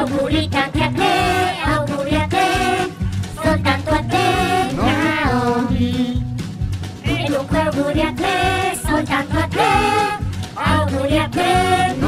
Auguri tanti a te, soltanto a te, Naomi. E dunque auguri a te, soltanto a te, auguri a te,